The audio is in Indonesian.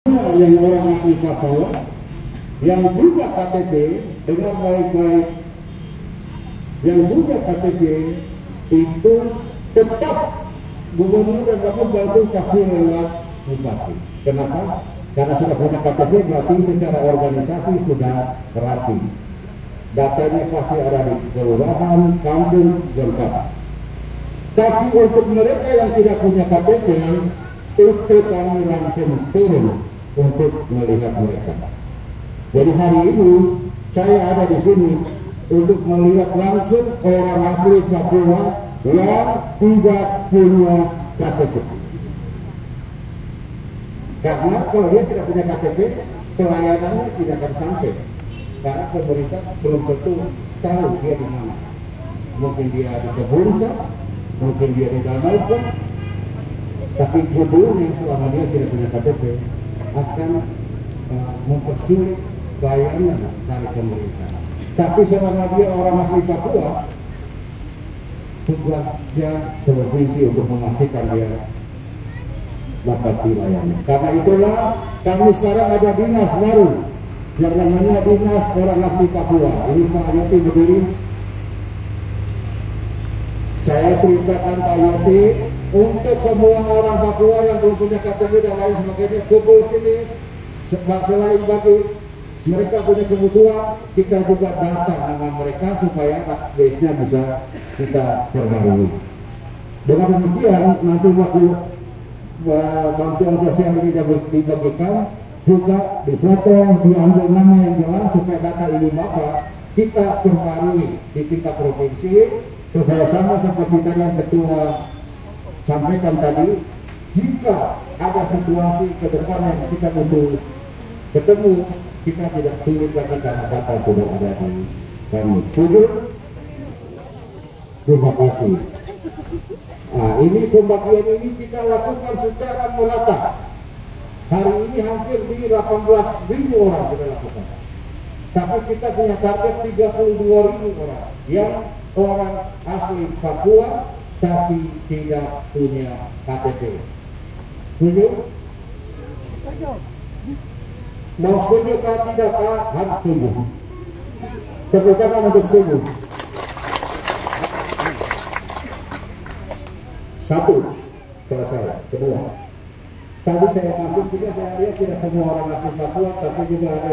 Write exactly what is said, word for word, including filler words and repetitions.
yang orang asli Papua yang punya K T P dengan baik-baik, yang punya K T P itu tetap gubernur dan wakil bantu kapil lewat bupati. Kenapa? Karena sudah punya K T P berarti secara organisasi sudah rapi. Datanya pasti ada di kelurahan, kampung, lengkap. Tapi untuk mereka yang tidak punya K T P, itu kami langsung turun untuk melihat mereka. Jadi hari ini saya ada di sini untuk melihat langsung orang asli Papua yang tidak punya K T P. Karena kalau dia tidak punya K T P, pelayanannya tidak akan sampai. Karena pemerintah belum tentu tahu dia di mana. Mungkin dia di kebun kah, mungkin dia di danau kah, tapi judulnya selama dia tidak punya K T P akan uh, mempersulit pelayanan dari pemerintah. Tapi selama dia orang asli Papua, tugasnya provinsi untuk memastikan dia dapat dilayani. Karena itulah kami sekarang ada dinas baru yang namanya Dinas Orang Asli Papua. Ini Pak Yoti berdiri. Saya perintahkan Pak Yoti untuk semua orang Papua yang belum punya K T P dan lain sebagainya kumpul sini. Selain bagi mereka punya kebutuhan, kita juga data nama mereka supaya base-nya bisa kita perbarui. Dengan demikian nanti waktu bantuan sosial ini dibagikan juga difoto, diambil nama yang jelas supaya data ini Bapak kita perbarui di tingkat provinsi supaya sama seperti tadi yang ketua sampaikan tadi, jika ada situasi ke depan yang kita butuh ketemu, kita tidak sulit lagi karena data sudah ada di kami. Setuju? Terima kasih. Nah, ini pembagian ini kita lakukan secara merata. Hari ini hampir di delapan belas ribu orang kita lakukan. Tapi kita punya target tiga puluh dua ribu orang yang orang asli Papua tapi tidak punya K T P. Setuju? Mau setuju kah tidak kah? Harus setuju. Tepuk tangan untuk setuju. Satu, selesai. Kedua, tadi saya masuk juga saya lihat tidak semua orang asli Papua, tapi juga ada